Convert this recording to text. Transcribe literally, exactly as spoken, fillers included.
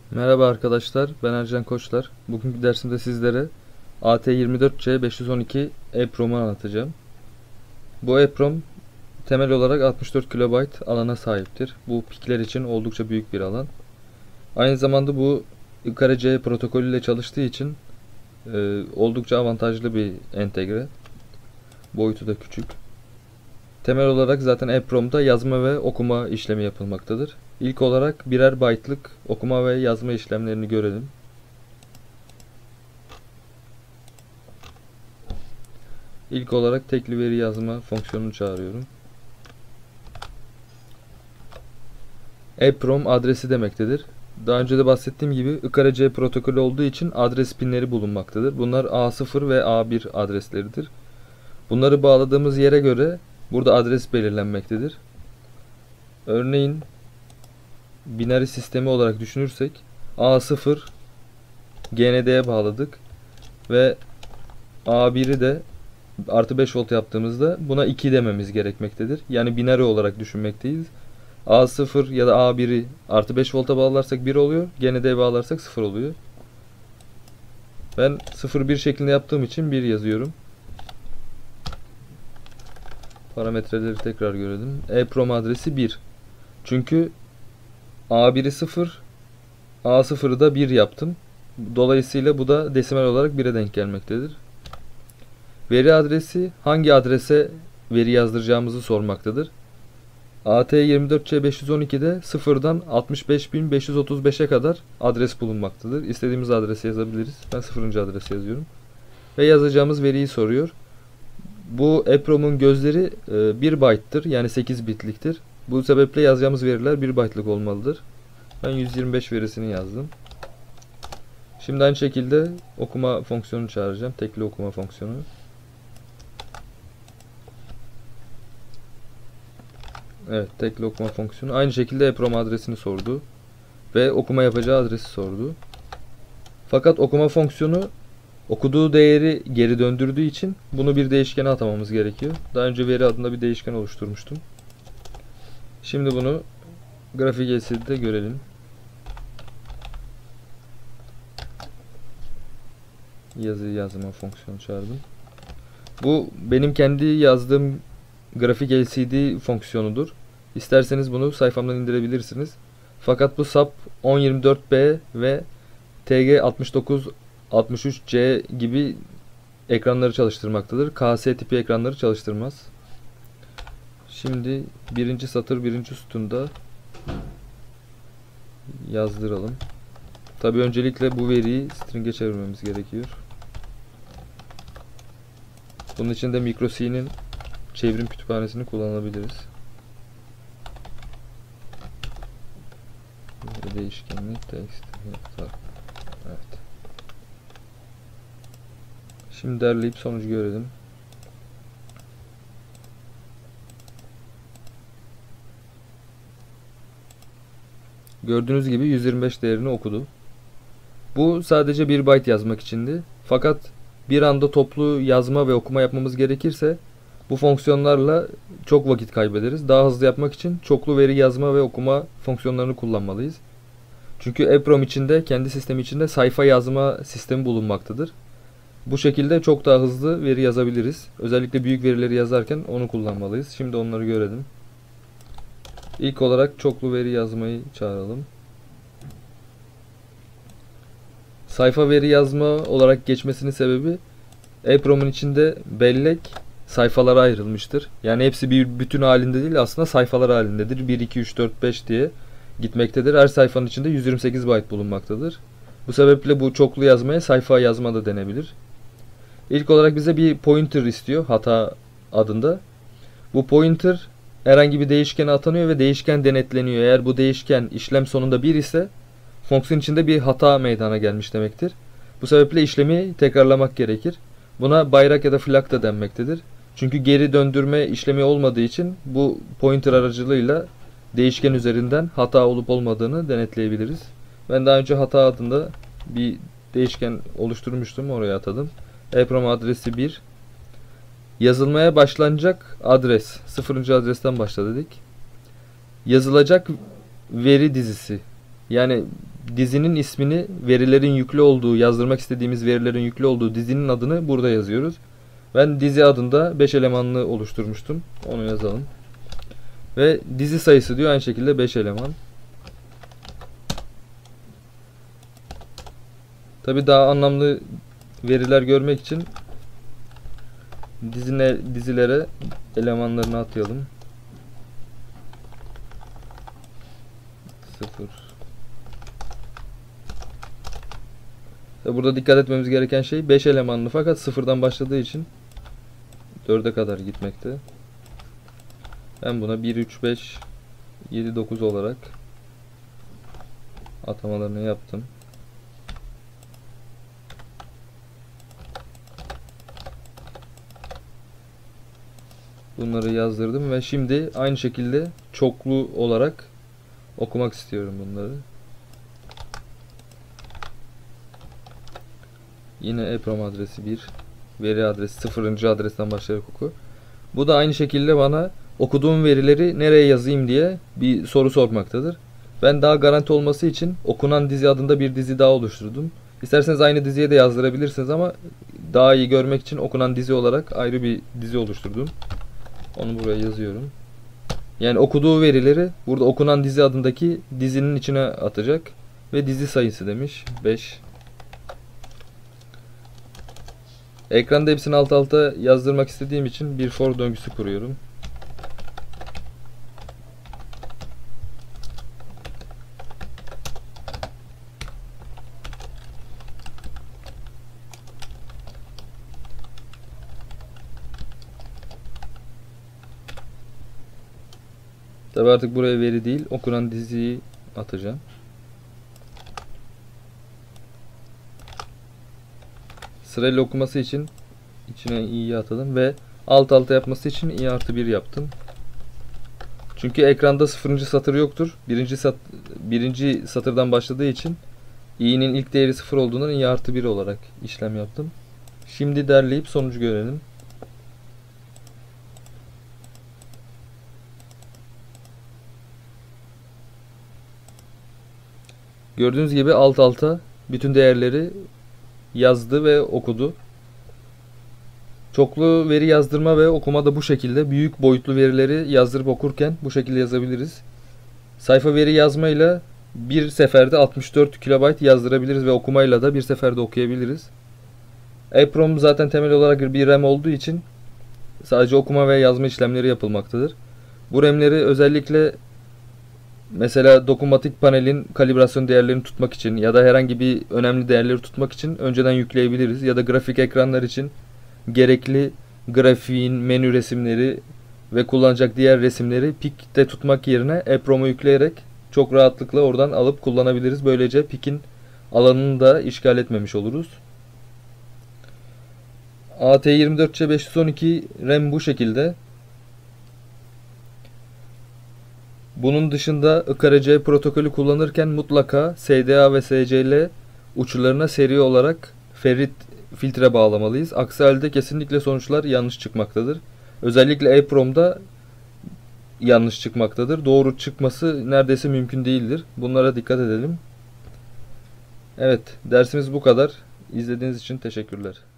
Merhaba arkadaşlar, ben Ercan Koçlar. Bugünkü dersimde sizlere A T yirmi dört C beş yüz on iki EEPROM'u anlatacağım. Bu EEPROM temel olarak altmış dört kilobayt alana sahiptir. Bu pikler için oldukça büyük bir alan. Aynı zamanda bu I C A R E C protokolü ile çalıştığı için e, oldukça avantajlı bir entegre. Boyutu da küçük. Temel olarak zaten EEPROM'da yazma ve okuma işlemi yapılmaktadır. İlk olarak birer byte'lık okuma ve yazma işlemlerini görelim. İlk olarak tekli veri yazma fonksiyonunu çağırıyorum. EEPROM adresi demektedir. Daha önce de bahsettiğim gibi I C A R E C protokolü olduğu için adres pinleri bulunmaktadır. Bunlar A sıfır ve A bir adresleridir. Bunları bağladığımız yere göre burada adres belirlenmektedir. Örneğin binary sistemi olarak düşünürsek A sıfır G N D'ye bağladık ve A bir'i de artı beş volt yaptığımızda buna iki dememiz gerekmektedir. Yani binary olarak düşünmekteyiz. A sıfır ya da A bir'i artı beş volta bağlarsak bir oluyor. G N D'ye bağlarsak sıfır oluyor. Ben sıfır bir şeklinde yaptığım için bir yazıyorum. Parametreleri tekrar görelim. EEPROM adresi bir. Çünkü A bir'i sıfır, A sıfır'ı da bir yaptım. Dolayısıyla bu da desimal olarak bire denk gelmektedir. Veri adresi hangi adrese veri yazdıracağımızı sormaktadır. A T yirmi dört C beş yüz on iki'de sıfırdan altmış beş bin beş yüz otuz beş'e kadar adres bulunmaktadır. İstediğimiz adresi yazabiliriz. Ben sıfırıncı adresi yazıyorum. Ve yazacağımız veriyi soruyor. Bu EEPROM'un gözleri bir byte'tır. Yani sekiz bitliktir. Bu sebeple yazacağımız veriler bir byte'lık olmalıdır. Ben yüz yirmi beş verisini yazdım. Şimdi aynı şekilde okuma fonksiyonunu çağıracağım. Tekli okuma fonksiyonu. Evet, tekli okuma fonksiyonu. Aynı şekilde EEPROM adresini sordu. Ve okuma yapacağı adresi sordu. Fakat okuma fonksiyonu okuduğu değeri geri döndürdüğü için bunu bir değişkene atamamız gerekiyor. Daha önce veri adında bir değişken oluşturmuştum. Şimdi bunu grafik L C D'de görelim. Yazı yazma fonksiyonu çağırdım. Bu benim kendi yazdığım grafik L C D fonksiyonudur. İsterseniz bunu sayfamdan indirebilirsiniz. Fakat bu S A P on yirmi dört B ve T G altmış dokuz altmış üç C gibi ekranları çalıştırmaktadır. K S tipi ekranları çalıştırmaz. Şimdi birinci satır birinci sütunda yazdıralım. Tabi öncelikle bu veriyi string'e çevirmemiz gerekiyor. Bunun için de MicroC'nin çevrim kütüphanesini kullanabiliriz. Değişkenli text. Evet. Şimdi derleyip sonucu görelim. Gördüğünüz gibi yüz yirmi beş değerini okudu. Bu sadece bir byte yazmak içindi. Fakat bir anda toplu yazma ve okuma yapmamız gerekirse bu fonksiyonlarla çok vakit kaybederiz. Daha hızlı yapmak için çoklu veri yazma ve okuma fonksiyonlarını kullanmalıyız. Çünkü EEPROM içinde, kendi sistemi içinde sayfa yazma sistemi bulunmaktadır. Bu şekilde çok daha hızlı veri yazabiliriz. Özellikle büyük verileri yazarken onu kullanmalıyız. Şimdi onları görelim. İlk olarak çoklu veri yazmayı çağıralım. Sayfa veri yazma olarak geçmesinin sebebi EEPROM'un içinde bellek sayfalara ayrılmıştır. Yani hepsi bir bütün halinde değil, aslında sayfalar halindedir. bir, iki, üç, dört, beş diye gitmektedir. Her sayfanın içinde yüz yirmi sekiz byte bulunmaktadır. Bu sebeple bu çoklu yazmaya sayfa yazma da denebilir. İlk olarak bize bir pointer istiyor, hata adında. Bu pointer herhangi bir değişkene atanıyor ve değişken denetleniyor. Eğer bu değişken işlem sonunda bir ise fonksiyon içinde bir hata meydana gelmiş demektir. Bu sebeple işlemi tekrarlamak gerekir. Buna bayrak ya da flag da denmektedir. Çünkü geri döndürme işlemi olmadığı için bu pointer aracılığıyla değişken üzerinden hata olup olmadığını denetleyebiliriz. Ben daha önce hata adında bir değişken oluşturmuştum, oraya atadım. EEPROM adresi bir. Yazılmaya başlanacak adres. sıfırıncı adresten başla dedik. Yazılacak veri dizisi. Yani dizinin ismini, verilerin yüklü olduğu, yazdırmak istediğimiz verilerin yüklü olduğu dizinin adını burada yazıyoruz. Ben dizi adında beş elemanlı oluşturmuştum. Onu yazalım. Ve dizi sayısı diyor aynı şekilde beş eleman. Tabi daha anlamlı veriler görmek için dizine, dizilere elemanlarını atayalım. sıfır. Burada dikkat etmemiz gereken şey beş elemanlı fakat sıfırdan başladığı için dörde kadar gitmekte. Ben buna bir, üç, beş, yedi, dokuz olarak atamalarını yaptım. Bunları yazdırdım ve şimdi aynı şekilde çoklu olarak okumak istiyorum bunları. Yine EEPROM adresi bir, veri adresi sıfırıncı adresten başlayarak oku. Bu da aynı şekilde bana okuduğum verileri nereye yazayım diye bir soru sormaktadır. Ben daha garanti olması için okunan dizi adında bir dizi daha oluşturdum. İsterseniz aynı diziye de yazdırabilirsiniz ama daha iyi görmek için okunan dizi olarak ayrı bir dizi oluşturdum. Onu buraya yazıyorum. Yani okuduğu verileri burada okunan dizi adındaki dizinin içine atacak. Ve dizi sayısı demiş. beş. Ekranda hepsini alt alta yazdırmak istediğim için bir for döngüsü kuruyorum. Tabi artık buraya veri değil, okunan diziyi atacağım. Sırayla okuması için içine i'yi atadım ve alt alta yapması için i artı bir yaptım. Çünkü ekranda sıfırıncı satır yoktur. Birinci, sat birinci satırdan başladığı için i'nin ilk değeri sıfır olduğundan i artı bir olarak işlem yaptım. Şimdi derleyip sonucu görelim. Gördüğünüz gibi alt alta bütün değerleri yazdı ve okudu. Çoklu veri yazdırma ve okuma da bu şekilde. Büyük boyutlu verileri yazdırıp okurken bu şekilde yazabiliriz. Sayfa veri yazmayla bir seferde altmış dört kilobayt yazdırabiliriz ve okumayla da bir seferde okuyabiliriz. EEPROM zaten temel olarak bir RAM olduğu için sadece okuma ve yazma işlemleri yapılmaktadır. Bu RAM'leri özellikle mesela dokunmatik panelin kalibrasyon değerlerini tutmak için ya da herhangi bir önemli değerleri tutmak için önceden yükleyebiliriz. Ya da grafik ekranlar için gerekli grafiğin menü resimleri ve kullanacak diğer resimleri Pik'te tutmak yerine EEPROM'a yükleyerek çok rahatlıkla oradan alıp kullanabiliriz. Böylece Pik'in alanını da işgal etmemiş oluruz. A T yirmi dört C beş yüz on iki RAM bu şekilde. Bunun dışında I K R C protokolü kullanırken mutlaka S D A ve S C L uçlarına seri olarak ferrit filtre bağlamalıyız. Aksi halde kesinlikle sonuçlar yanlış çıkmaktadır. Özellikle EEPROM'da yanlış çıkmaktadır. Doğru çıkması neredeyse mümkün değildir. Bunlara dikkat edelim. Evet, dersimiz bu kadar. İzlediğiniz için teşekkürler.